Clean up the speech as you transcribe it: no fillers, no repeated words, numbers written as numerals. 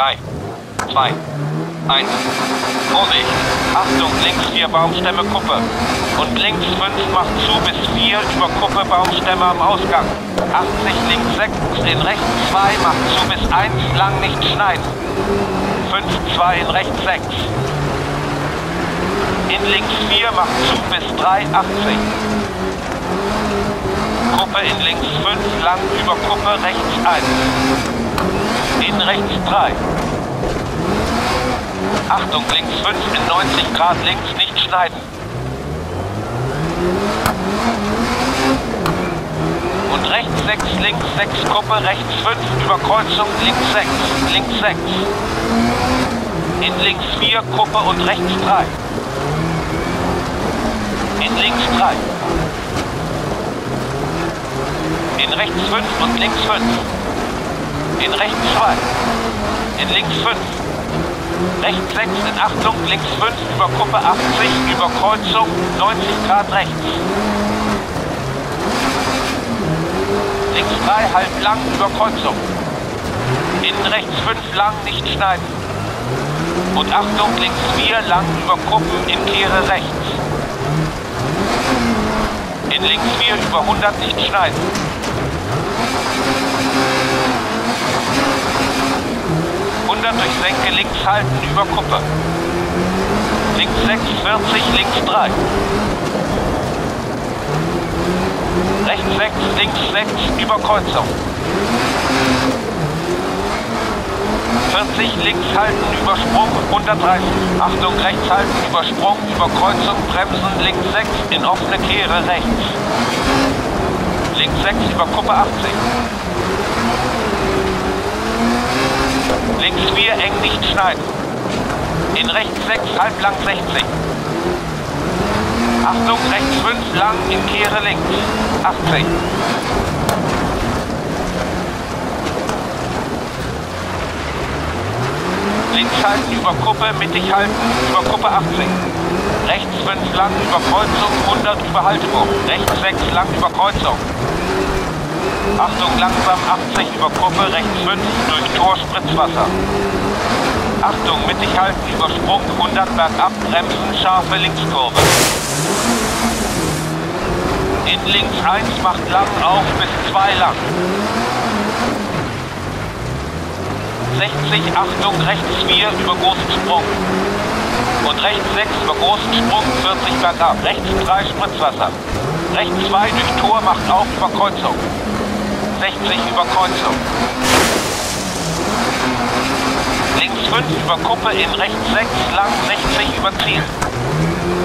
3, 2, 1. Vorsicht! Achtung, links 4 Baumstämme Kuppe. Und links 5 macht zu bis 4 über Kuppe Baumstämme am Ausgang. 80 links 6, in rechts 2 macht zu bis 1 lang nicht schneiden. 5, 2 in rechts 6. In links 4 macht zu bis 3, 80. Kuppe in links 5 lang über Kuppe rechts 1. In rechts 3. Achtung, links 5 in 90 Grad links nicht schneiden. Und rechts 6, links 6 Kuppe, rechts 5 über Kreuzung, links 6, links 6. In links 4 Kuppe und rechts 3. In links 3. In rechts 5 und links 5. In rechts 2. In links 5. Rechts 6 in Achtung, links 5 über Kuppe 80, über Kreuzung 90 Grad rechts. Links 3 halb lang über Kreuzung. Innen rechts 5 lang nicht schneiden. Und Achtung, links 4 lang über Kuppen in Kehre rechts. In links 4 über 100 nicht schneiden. Durch Senke links halten über Kuppe. Links 6, 40, links 3. Rechts 6, links 6 über Kreuzung. 40 links halten über Sprung 130. Achtung, rechts halten über Sprung, über Kreuzung, bremsen links 6 in offene Kehre rechts. Links 6 über Kuppe 80. Links 4 eng nicht schneiden. In rechts 6 halblang 60. Achtung, rechts 5 lang in Kehre links. 80. Links halten über Kuppe, mittig halten, über Kuppe 80. Rechts 5 lang über Kreuzung, 100 über Haltebuch. Rechts 6 lang über Kreuzung. Achtung, langsam 80 über Kuppe, rechts 5 durch Tor Spritzwasser. Achtung, mittig halten über Sprung, 100 bergab, bremsen, scharfe Linkskurve. In links 1 macht lang auf bis 2 lang. 60, Achtung, rechts 4 über großen Sprung. Und rechts 6 über großen Sprung, 40 bergab. Rechts 3 Spritzwasser. Rechts 2 durch Tor macht auf über Kreuzung. 60 über Kreuzung. Links 5 über Kuppe, in rechts 6 lang 60 über Ziel.